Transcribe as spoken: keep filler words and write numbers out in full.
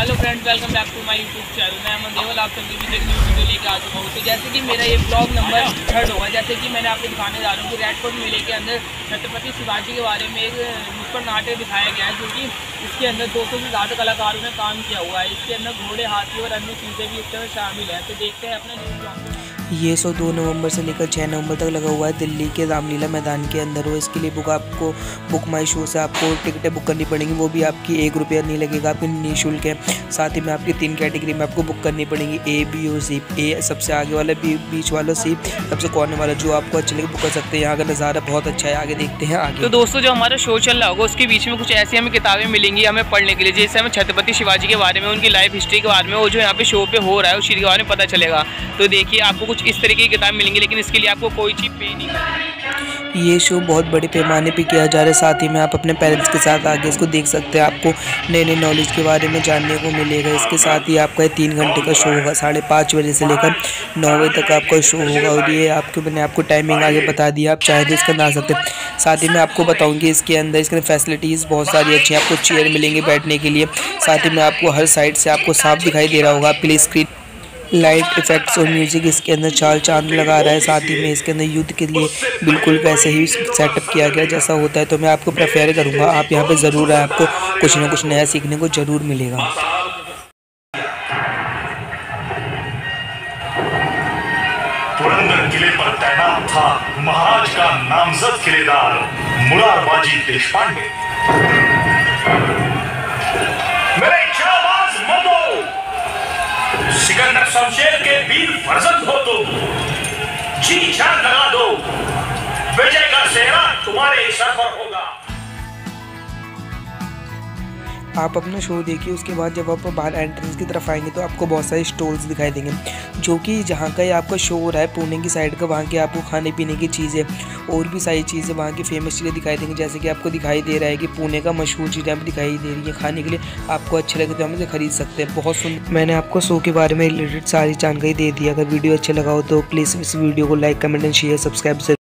Hello friends, welcome back to my YouTube channel. मैं अमन देवल आप सभी के लिए एक न्यू वीडियो लेकर आ चुका हूँ। तो जैसे कि मेरा ये ब्लॉग नंबर थर्ड होगा। जैसे कि मैंने आपको दिखाने जा रहा हूँ कि रेड फोर्ट मेले के अंदर छत्रपति शिवाजी के बारे में एक नुक्कड़ नाटक दिखाया गया है, जो कि इसके अंदर दो सौ से ज़्यादा कलाकारों ने काम किया हुआ है। इसके अंदर घोड़े, हाथी और अन्य चीज़ें भी इसके अंदर शामिल हैं। तो देखते हैं अपने ये शो दो नवंबर से लेकर छः नवंबर तक लगा हुआ है दिल्ली के रामलीला मैदान के अंदर हो। इसके लिए बुक आपको बुक माई शो से आपको टिकटें बुक करनी पड़ेंगी, वो भी आपकी एक रुपया नहीं लगेगा, आपकी निःशुल्क है। साथ ही में आपकी तीन कैटेगरी में आपको बुक करनी पड़ेगी, ए बी और सी। ए सबसे आगे वाला, बी बीच वाला, सी सबसे कॉर्नर वाला। जो आपको अच्छे लगे बुक कर सकते हैं। यहाँ का नज़ारा बहुत अच्छा है, आगे देखते हैं आगे। तो दोस्तों, जो हमारा शो चल रहा होगा उसके बीच में कुछ ऐसी हमें किताबें मिलेंगी हमें पढ़ने के लिए, जैसे हमें छत्रपति शिवाजी के बारे में, उनकी लाइफ हिस्ट्री के बारे में, वो जो यहाँ पे शो पे हो रहा है उस चीज़ के बारे में पता चलेगा। तो देखिए, आपको कुछ इस तरीके की किताब मिलेंगी, लेकिन इसके लिए आपको कोई चीज़ पे नहीं करनी। ये शो बहुत बड़े पैमाने पे किया जा रहा है। साथ ही में आप अपने पेरेंट्स के साथ आगे इसको देख सकते हैं। आपको नए नए नॉलेज के बारे में जानने को मिलेगा। इसके साथ ही आपका तीन घंटे का शो होगा, साढ़े पाँच बजे से लेकर नौ बजे तक आपका शो होगा। और ये आपको मैंने आपको टाइमिंग आगे बता दिया, आप चाहे तो इसका ना सकते। साथ ही मैं आपको बताऊँगी इसके अंदर इसके फैसिलिटीज़ बहुत सारी अच्छी हैं। आपको चेयर मिलेंगे बैठने के लिए। साथ ही में आपको हर साइड से आपको सांप दिखाई दे रहा होगा। प्ले स्क्रीन, लाइट इफेक्ट्स और म्यूजिक इसके अंदर चार चांद लगा रहा है। साथ ही में इसके अंदर युद्ध के लिए बिल्कुल वैसे ही सेटअप किया गया जैसा होता है। तो मैं आपको प्रेफर करूंगा आप यहाँ पे ज़रूर आए, आपको कुछ ना कुछ नया सीखने को ज़रूर मिलेगा। पुरंदर किले पर तैनात था महाराज का नामजद किलेदार मुरारबाजी देशपांडे। मेरे जाबाज मर्दों, सिकंदर शमशेर के वीर फर्जंद हो तुम, जी जान लगा दो, विजय का सेहरा तुम्हारे सर पर होगा। आप अपना शो देखिए। उसके बाद जब आप बाहर एंट्रेंस की तरफ आएंगे तो आपको बहुत सारे स्टॉल्स दिखाई देंगे, जो कि जहाँ का आपका शो हो रहा है पुणे की साइड का, वहाँ के आपको खाने पीने की चीज़ें और भी सारी चीज़ें, वहाँ की फेमस चीज़ें दिखाई देंगी। जैसे कि आपको दिखाई दे रहा है कि पुणे का मशहूर चीज़ें यहाँ पर दिखाई दे रही है खाने के लिए। आपको अच्छे लगे तो हम इसे खरीद सकते हैं। बहुत सुंदर मैंने आपको शो के बारे में रिलेटेड सारी जानकारी दे दी। अगर वीडियो अच्छा लगा हो तो प्लीज़ इस वीडियो को like, comment and share, subscribe